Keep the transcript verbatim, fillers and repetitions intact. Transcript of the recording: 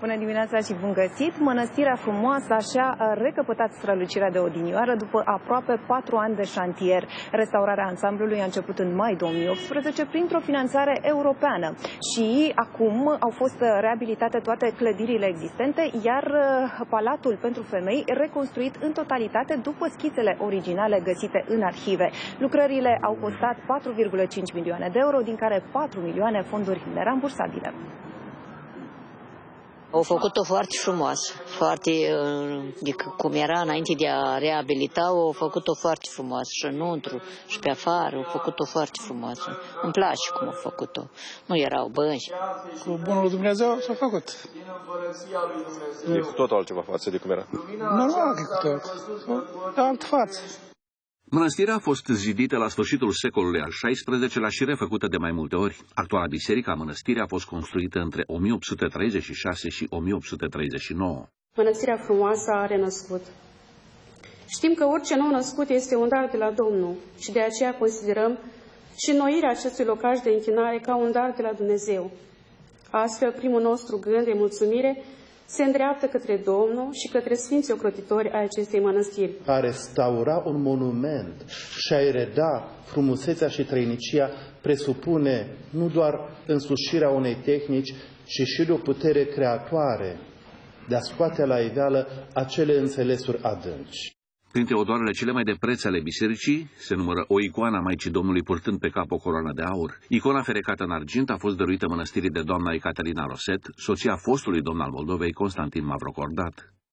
Bună dimineața și bun găsit! Mănăstirea Frumoasa și-a recăpătat strălucirea de odinioară după aproape patru ani de șantier. Restaurarea ansamblului a început în mai două mii optsprezece printr-o finanțare europeană și acum au fost reabilitate toate clădirile existente, iar Palatul pentru Femei reconstruit în totalitate după schițele originale găsite în arhive. Lucrările au costat patru virgulă cinci milioane de euro, din care patru milioane fonduri nerambursabile. Au făcut-o foarte frumoasă, foarte, cum era înainte de a reabilita-o, au făcut-o foarte frumoasă și înăuntru și pe afară, au făcut-o foarte frumoasă. Îmi place cum au făcut-o. Nu erau bănci. Cu bunul Dumnezeu s-a făcut. E cu totul altceva față de cum era. Normal că e cu tot. De altă față. Mănăstirea a fost zidită la sfârșitul secolului al șaisprezecelea și refăcută de mai multe ori. Actuala biserică a mănăstirii a fost construită între o mie opt sute treizeci și șase și o mie opt sute treizeci și nouă. Mănăstirea Frumoasă a renăscut. Știm că orice nou născut este un dar de la Domnul și de aceea considerăm și înnoirea acestui locaș de închinare ca un dar de la Dumnezeu. Astfel, primul nostru gând de mulțumire se îndreaptă către Domnul și către Sfinții Ocrotitori ai acestei mănăstiri. A restaura un monument și a-i reda frumusețea și trăinicia presupune nu doar însușirea unei tehnici, ci și de o putere creatoare de a scoate la iveală acele înțelesuri adânci. Printre odoarele cele mai de preț ale bisericii se numără o icoană a Maicii Domnului purtând pe cap o coroană de aur. Icona ferecată în argint a fost dăruită mănăstirii de doamna Ecaterina Roset, soția fostului domn al Moldovei, Constantin Mavrocordat.